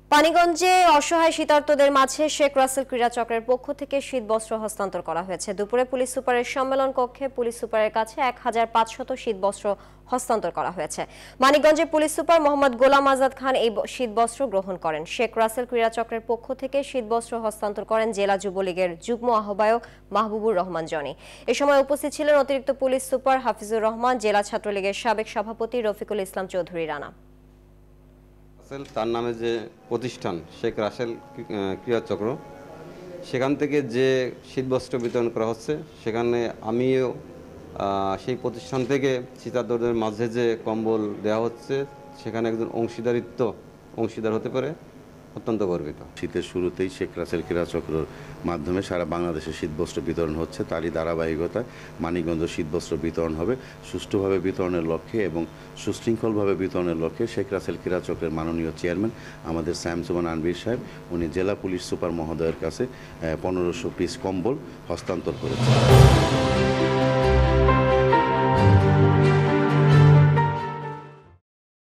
পানিগঞ্জে অসহায় শীতার্তদের মাঝে শেখ রাসেল ক্রীড়া চক্রের পক্ষ থেকে শীতবস্ত্র হস্তান্তর করা হয়েছে। দুপুরে পুলিশ সুপারের সম্মেলন কক্ষে পুলিশ সুপারের কাছে 1500 শীতবস্ত্র হস্তান্তর করা হয়েছে। মানিকগঞ্জের পুলিশ সুপার মোহাম্মদ গোলাম আজাদ খান এই শীতবস্ত্র গ্রহণ করেন। শেখ রাসেল ক্রীড়া চক্রের পক্ষ থেকে শীতবস্ত্র হস্তান্তর করেন জেলা যুবলীগের যুগ্ম আহ্বায়ক মাহবুবুর রহমান জনি। এ সময় উপস্থিত ছিলেন অতিরিক্ত পুলিশ সুপার হাফিজুর রহমান, জেলা ছাত্রলীগের সাবেক সভাপতি রফিকুল ইসলাম চৌধুরী রানা। তার নামে যে প্রতিষ্ঠান শেখ রাসেল ক্রীড়া চক্র, সেখান থেকে যে শীতবস্ত্র বিতরণ করা হচ্ছে, সেখানে আমিও সেই প্রতিষ্ঠান থেকে শীতার্তদের মাঝে যে কম্বল দেওয়া হচ্ছে, সেখানে একজন অংশীদার হতে পারে অত্যন্ত গর্বিত। শীতের শুরুতেই শেখ রাসেল ক্রীড়া চক্রের মাধ্যমে সারা বাংলাদেশে শীতবস্ত্র বিতরণ হচ্ছে। তারই ধারাবাহিকতায় মানিকগঞ্জ শীতবস্ত্র বিতরণ হবে সুষ্ঠুভাবে বিতরণের লক্ষ্যে এবং সুশৃঙ্খলভাবে বিতরণের লক্ষ্যে শেখ রাসেল ক্রীড়া চক্রের মাননীয় চেয়ারম্যান আমাদের শামসুমান আনবির সাহেব, উনি জেলা পুলিশ সুপার মহোদয়ের কাছে 1500 পিস কম্বল হস্তান্তর করেছেন।